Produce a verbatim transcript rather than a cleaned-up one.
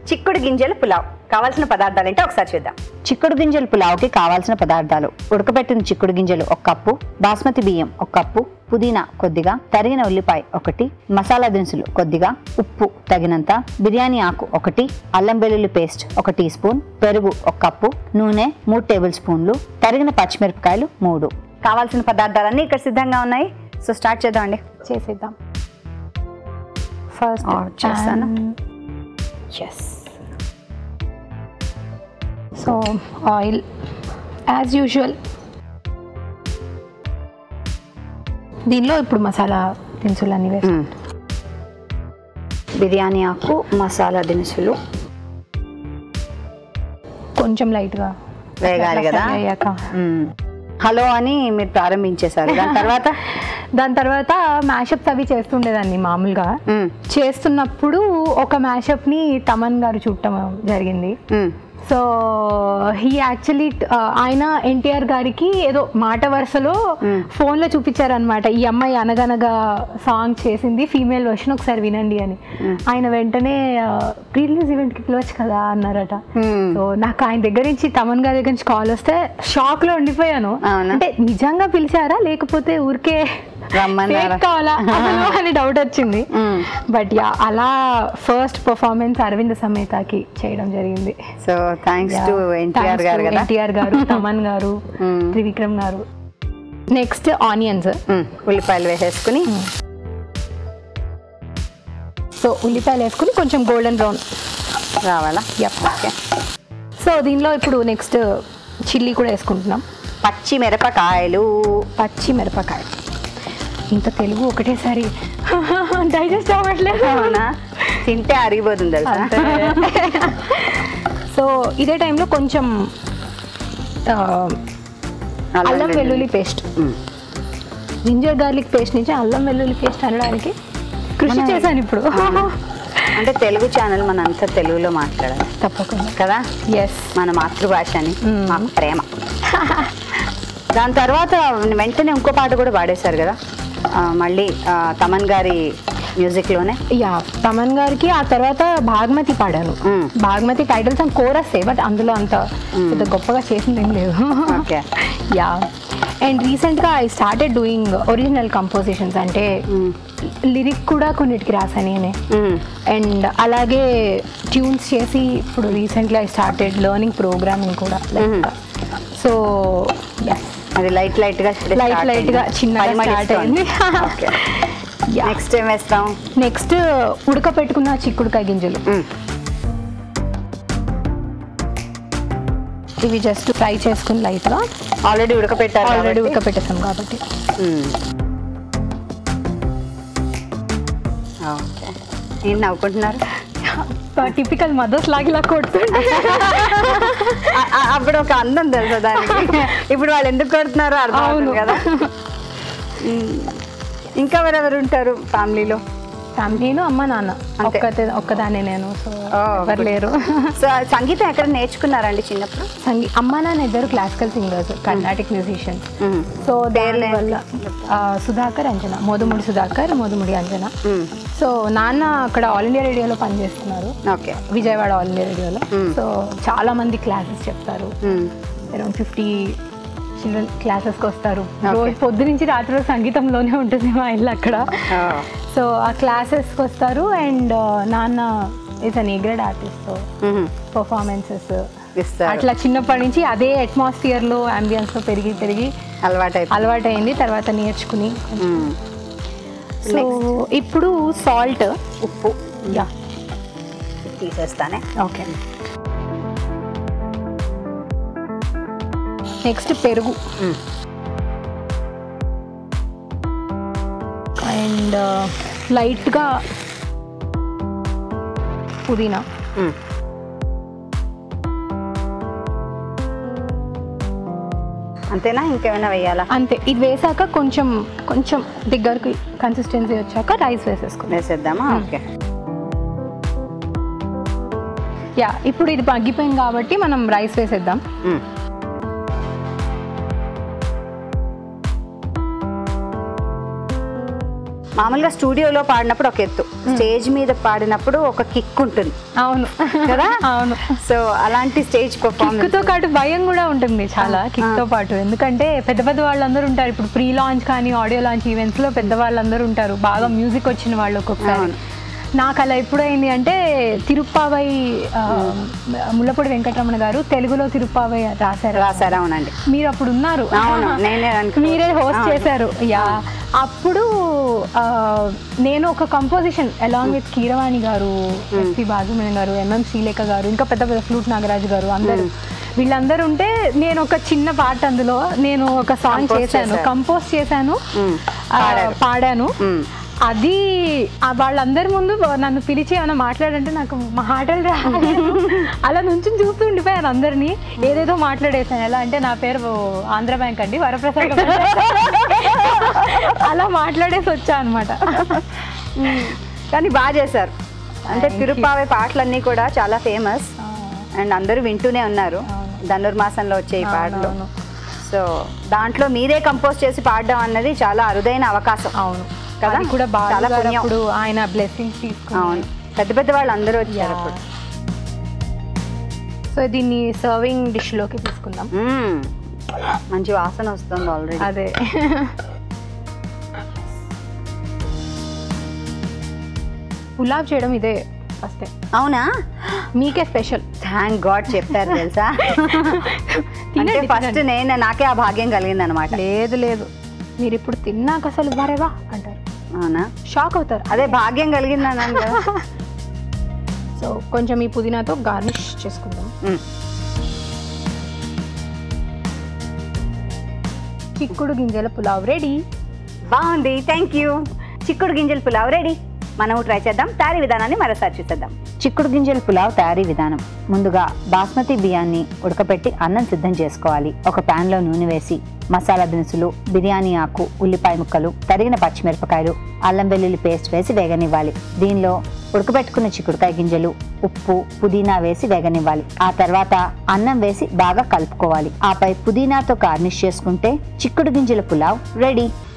చిక్కుడు గింజల పులావ్ కావాల్సిన పదార్థాలు ఏంటో ఒకసారి చూద్దాం. చిక్కుడు గింజల పులావ్కి కావాల్సిన పదార్థాలు: ఉడకబెట్టిన చిక్కుడు గింజలు ఒక కప్పు, బాస్మతి బియ్యం ఒక కప్పు, పుదీనా కొద్దిగా, తరిగిన ఉల్లిపాయ ఒకటి, మసాలా దినుసులు కొద్దిగా, ఉప్పు తగినంత, బిర్యానీ ఆకు ఒకటి, అల్లం వెల్లుల్లి పేస్ట్ ఒక టీ స్పూన్, పెరుగు ఒక కప్పు, నూనె మూడు టేబుల్ స్పూన్లు, తరిగిన పచ్చిమిరపకాయలు మూడు. కావాల్సిన పదార్థాలన్నీ ఇక్కడ సిద్ధంగా ఉన్నాయి. సో స్టార్ట్ చేద్దామండి. చేసేద్దాం. ఫస్ట్ చేస్తాను. Yes. So oil as usual. దీనిలో ఇప్పుడు మసాలా దినుసులు అన్నీ వేస్తాం. బిర్యానీ ఆకు, మసాలా దినుసులు కొంచెం లైట్గా వేగాలి కదా. అయ్యాక హలో అని మీరు ప్రారంభించేశారు. దాని తర్వాత దాని తర్వాత మ్యాషప్స్ అవి చేస్తుండేదాన్ని. మామూలుగా చేస్తున్నప్పుడు ఒక మ్యాషప్ని తమన్ గారు చూడటం జరిగింది. సో హీ యాక్చువల్లీ ఆయన ఎన్టీఆర్ గారికి ఏదో మాట వరుసలో ఫోన్లో చూపించారు అనమాట. ఈ అమ్మాయి అనగనగా సాంగ్ చేసింది ఫీమేల్ వర్షన్, ఒకసారి వినండి అని. ఆయన వెంటనే ప్రీ రిలీజ్ ఈవెంట్కి పిలవచ్చు కదా అన్నారట. సో నాకు ఆయన దగ్గర నుంచి, తమన్ గారి దగ్గర నుంచి కాల్ వస్తే షాక్లో ఉండిపోయాను. అంటే నిజంగా పిలిచారా లేకపోతే ఊరికే కావాలా అని డౌట్ వచ్చింది. బట్ యా, అలా ఫస్ట్ పర్ఫార్మెన్స్ అరవింద్ సమేతకి చేయడం జరిగింది. సో థ్యాంక్స్ టు ఎన్టీఆర్ గారు కదా. ఎన్టీఆర్ గారు, తమన్ గారు, త్రివిక్రమ్ గారు. నెక్స్ట్ ఆనియన్స్, ఉల్లిపాయలు వేసేసుకుని, సో ఉల్లిపాయలు వేసుకుని కొంచెం గోల్డెన్ బ్రౌన్ రావాలా. ఓకే. సో దీనిలో ఇప్పుడు నెక్స్ట్ చిల్లీ కూడా వేసుకుంటున్నాం. పచ్చి మిరపకాయలు. పచ్చి మిరపకాయలు ఇంత తెలుగు ఒకటేసారి డైజెస్ట్ అవ్వట్లేదు. అవునా? తింటే అరిగిపోతుంది తెలుసా. సో ఇదే టైంలో కొంచెం అల్లం వెల్లుల్లి పేస్ట్, జింజర్ గార్లిక్ పేస్ట్ నుంచి అల్లం వెల్లుల్లి పేస్ట్ అనడానికి కృషి చేశాను ఇప్పుడు. అంటే తెలుగు ఛానల్ మన అంతా తెలుగులో మాట్లాడాలి తప్పకుండా కదా. ఎస్, మన మాతృభాషని, మాకు ప్రేమ. దాని తర్వాత వెంటనే ఇంకో పాట కూడా పాడేశారు కదా మళ్ళీ తమన్ గారి మ్యూజిక్లోనే. యా, తమన్ గారికి ఆ తర్వాత భాగ్మతి పాడాను. Bhagmati title song chorus, but అందులో అంత పెద్ద గొప్పగా చేసింది ఏం లేదు. యా, అండ్ రీసెంట్గా I started doing original compositions. అంటే లిరిక్ కూడా కొన్నిటికి రాసాను నేనే. అండ్ అలాగే ట్యూన్స్ చేసి ఇప్పుడు recently I started learning programming కూడా. సో ఎస్, అది లైట్ లైట్ గా లైట్ లైట్ గా చిన్నగా స్టార్ట్ అయింది. నెక్స్ట్ ఏం వేస్తాం? నెక్స్ట్ ఉడకపెట్టుకున్న చిక్కుడుకాయ గింజలు. ఇవి జస్ట్ ఫ్రై చేసుకుని లైట్ గా. ఆల్రెడీ ఉడకపెట్టారు, ఆల్రెడీ ఉడకపెట్టేసాం కాబట్టి. ఓకే. ఏం నవ్వుకుంటున్నారు? టిపికల్ మదర్స్ లాగిలా కొడుతుంటే అప్పుడు ఒక అందం తెలుసా దానికి. ఇప్పుడు వాళ్ళు ఎందుకు కొడుతున్నారో అర్థం అవును కదా. ఇంకా ఎవరెవరు ఉంటారు ఫ్యామిలీలో? ఫ్యామిలీలో అమ్మ నాన్న ఒక్కతే ఒక్కదాన్ని నేను. సో ఎవరు లేరు. సో సంగీతం ఎక్కడ నేర్చుకున్నారండి చిన్నప్పుడు? సంగీ అమ్మ నాన్న ఇద్దరు classical singers, Carnatic musicians. So దాని వల్ల సుధాకర్, అంజన, మోదుముడి సుధాకర్, మోదుముడి అంజన. సో నాన్న అక్కడ ఆల్ ఇండియా రేడియోలో పనిచేస్తున్నారు. ఓకే, విజయవాడ ఆల్ ఇండియా రేడియోలో. సో చాలా మంది క్లాసెస్ చెప్తారు. అరౌండ్ ఫిఫ్టీ చిల్డ్రన్ క్లాసెస్కి వస్తారు. రోజు పొద్దు నుంచి రాత్రి రోజు సంగీతంలోనే ఉంటుంది మా ఇల్లు అక్కడ. సో ఆ క్లాసెస్కి వస్తారు. అండ్ నాన్న is an A grade artist. So performances అట్లా చిన్నప్పటి నుంచి అదే అట్మాస్ఫియర్లో, అంబియన్స్లో పెరిగి పెరిగి అలవాటు అలవాటైంది. తర్వాత నేర్చుకుని. సో ఇప్పుడు సాల్ట్, ఉప్పు. యా, తీసేస్తానే. ఓకే. నెక్స్ట్ పెరుగు అండ్ లైట్గా పుదీనా. అంతేనా? ఇంకేమైనా వేయాలా? అంతే. ఇది వేసాక కొంచెం కొంచెం దగ్గరకు కన్సిస్టెన్సీ వచ్చాక రైస్ వేసేసుకుని వేసేద్దామా? ఓకే. యా, ఇప్పుడు ఇది మగ్గిపోయింది కాబట్టి మనం రైస్ వేసేద్దాం. మామూలుగా స్టూడియోలో పాడినప్పుడు ఒక ఎత్తు, స్టేజ్ మీద పాడినప్పుడు ఒక కిక్ ఉంటుంది. అవును కదా. అవును. సో అలాంటి స్టేజ్ పర్ఫార్మెన్స్ తో పాటు భయం కూడా ఉంటుంది చాలా, కిక్ తో పాటు. ఎందుకంటే పెద్ద పెద్ద వాళ్ళందరూ ఉంటారు. ఇప్పుడు ప్రీ లాంచ్ కానీ ఆడియో లాంచ్ ఈవెంట్స్ లో పెద్ద వాళ్ళందరూ ఉంటారు, బాగా మ్యూజిక్ వచ్చిన వాళ్ళు ఒక్కొక్కసారి. నాకు అలా ఎప్పుడైంది అంటే తిరుప్పావై ముల్లపూడి వెంకటరమణ గారు తెలుగులో తిరుప్పావై రాశారు రాశారు అవునండి. మీరు అప్పుడు ఉన్నారు, నేనే మీరే హోస్ట్ చేశారు. యా, అప్పుడు నేను ఒక కంపోజిషన్ అలాంగ్ విత్ కీరవాణి గారు, ఎస్పి బాజుమేన్ గారు, ఎంఎం శ్రీలేఖ గారు, ఇంకా పెద్ద పెద్ద ఫ్లూట్ నాగరాజు గారు, అందరూ వీళ్ళందరూ ఉంటే నేను ఒక చిన్న పాట అందులో నేను ఒక సాంగ్ చేశాను, కంపోజ్ చేశాను, పాడాను. అది వాళ్ళందరి ముందు నన్ను పిలిచి ఏమైనా మాట్లాడంటే నాకు మాటలు రాలేదు. అలా నుంచి చూస్తూ ఉండిపోయాను అందరినీ, ఏదేదో మాట్లాడేసాను. ఎలా అంటే నా పేరు ఆంధ్ర బ్యాంక్ అండి వరప్రసాద్, అలా మాట్లాడేసి వచ్చా అనమాట. కానీ బాగా చేశారు. అంటే తిరుప్పావై పాటలన్నీ కూడా చాలా ఫేమస్ అండ్ అందరూ వింటూనే ఉన్నారు. ధనుర్మాసంలో వచ్చే ఈ పాటలు. సో దాంట్లో మీరే కంపోజ్ చేసి పాడడం అన్నది చాలా అరుదైన అవకాశం. అవును కదా, కూడా చాలా ఇప్పుడు ఆయన బ్లెస్సింగ్స్ తీసుకుని. అవును, పెద్ద పెద్ద వాళ్ళు అందరూ వచ్చారు అప్పుడు. సో దీన్ని సర్వింగ్ డిష్ లోకి తీసుకుందాం. మంచి వాసన వస్తుంది ఆల్రెడీ. అదే పులావ్ చేయడం ఇదే ఫస్ట్. అవునా, మీకే స్పెషల్. థ్యాంక్ గాడ్ చెప్పారు తెలుసా. అంటే ఫస్ట్ నేను నాకే ఆ భాగ్యం కలిగింది అనమాట. లేదు లేదు, మీరు ఇప్పుడు తిన్నాక అసలు వరేవా అంటారు. అవునా, షాక్ అవుతారు. అదే భాగ్యం కలిగింది అన్నాను కదా. సో కొంచెం ఈ పుదీనాతో గార్నిష్ చేసుకుందాం. చిక్కుడు గింజల పులావ్ రెడీ. బాగుంది, థ్యాంక్ యూ. చిక్కుడు గింజల పులావ్ రెడీ. మనము ట్రై చేద్దాం. తయారీ విధానాన్ని మరోసారి చూసేద్దాం. చిక్కుడు గింజల పులావ్ తయారీ విధానం. ముందుగా బాస్మతి బియ్యాన్ని ఉడకపెట్టి అన్నం సిద్ధం చేసుకోవాలి. ఒక ప్యాన్ లో నూనె వేసి మసాలా దినుసులు, బిర్యానీ ఆకు, ఉల్లిపాయ ముక్కలు, తరిగిన పచ్చిమిరపకాయలు, అల్లం వెల్లుల్లి పేస్ట్ వేసి వేగనివ్వాలి. దీనిలో ఉడకబెట్టుకున్న చిక్కుడుకాయ గింజలు, ఉప్పు, పుదీనా వేసి వేగనివ్వాలి. ఆ తర్వాత అన్నం వేసి బాగా కలుపుకోవాలి. ఆపై పుదీనాతో గార్నిష్ చేసుకుంటే చిక్కుడు గింజల పులావ్ రెడీ.